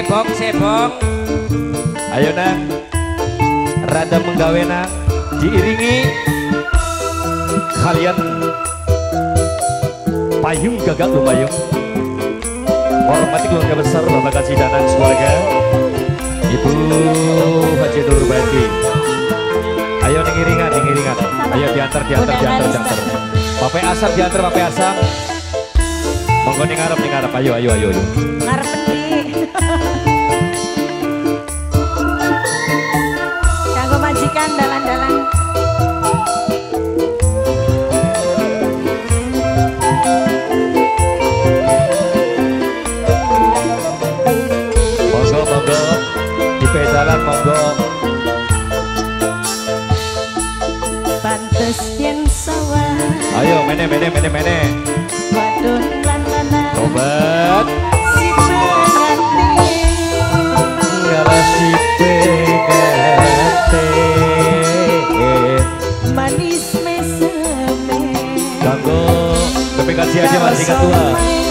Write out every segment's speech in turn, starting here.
Sebok. Ayo nang, rada menggawe nang, diiringi kalian payung gagak lumayung. Hormati keluarga besar Bapak Kasih Danang keluarga, Ibu Haji Nurbati. Ayo ngiringan. Ayo diantar. Bapak Asam diantar Bapak Asam. Monggo ning ngarep. Ayo. Ngarep ndi. Kanggo majikan dalan-dalan. Monggo di pedalan monggo. Pantes yen sawah. Ayo mene. Wadon lan lanang. Tobat. Si pengantin. Ngarasi pengantin. Manis meseme. Kanggo BPKC aja masih ketua.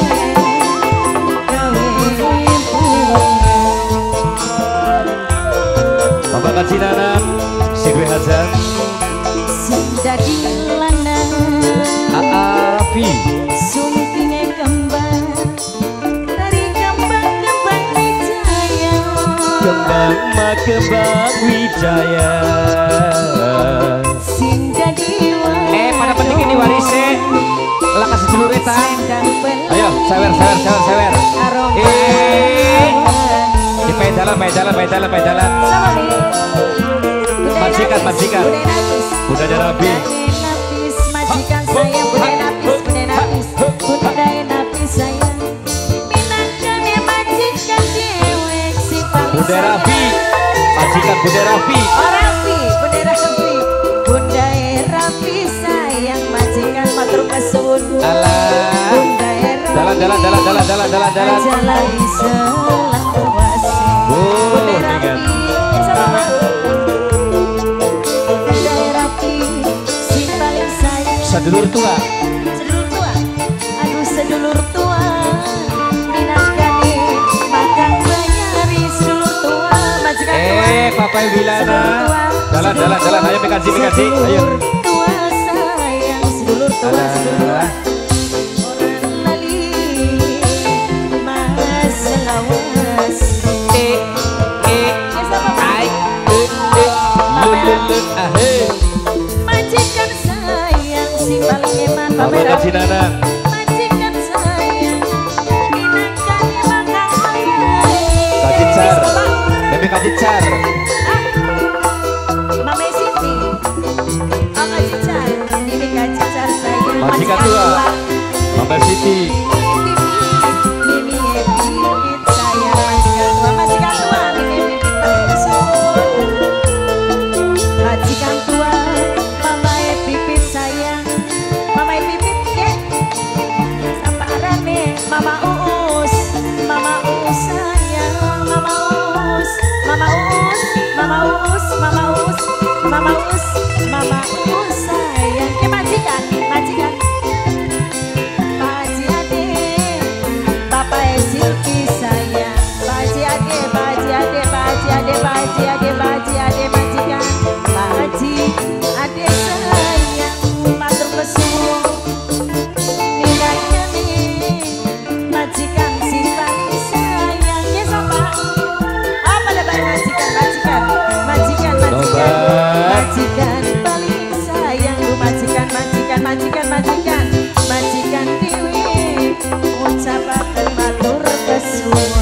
Bapak Kasih Danang, Sigwe Hasan, Dadi lanang. Aafi, Suntinge kembang. Dari kembang Wijaya. Kembang Wijaya. Sing dadi Pada penting ini warisnya lakas sedulur eta. Ayo, sewer. Di pedalan. Majikan. Budaya Rabi. Majikan saya budaya napis. Budaya napis saya. Minangkane majikan dewek si paling. Budaya Rabi. Majikan Budaya Rabi. Oh Rabi, budaya Rabi. Budaya Rabi sayang majikan matur kesuwun. Alah. Jalan. Jalan selang wasi. Budaya Rabi. Budaya Rabi si paling sayang. Sedulur tua. Sedulur tua. Minangkani makan banyari sedulur tua. Majikan tua. Papai Wilana. Jalan. Ayo mekaji. Ayo. Sedulur tua sayang. Sedulur tua. Orang lali mas lawas. Majikan sayang si paling eman. Bapak Kasih Danang. Majikan sayang. Minangkani makan banyari. Kajicar. Mama Siti. Kajicar. Ini kajicar sayang. Majikan tua. Mama Siti. Mama Uus sayang. Majikan. Paji ade, Papa Silvi sayang. Paji ade majikan. Paji ade sayang. Matur kesuwun. Minangkani majikan si paling sayang. Ya sama. Apa lebar majikan. Majikan paling sayang. Lu majikan dewi. Ucapaken matur kesuwun.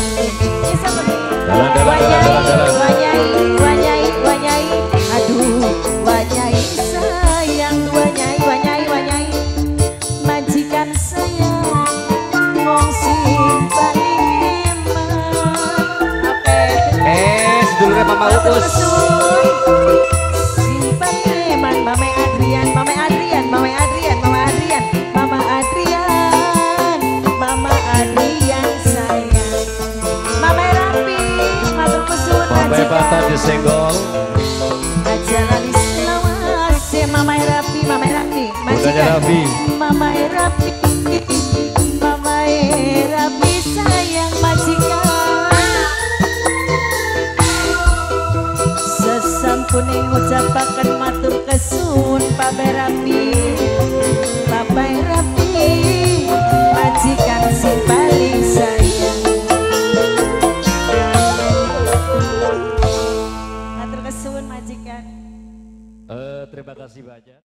Wanyai. Aduh, wanyai sayang. Wanyai. Majikan sayang. Wong sing paling eman. Sedulurnya Mama Uus. Si paling eman. Mama Adrian. Mama Adrian sayang. Mama Rapi. Matur kesuwun Bapak Bata disenggol. Aja lali selawas. Mama Rapi. Budaya Rabi. Mama Rapi sayang majikan. kuning ngucapaken matur kesuwun Bapak Rapi majikan sing paling sayang. Matur kesuwun majikan. Terima kasih banyak.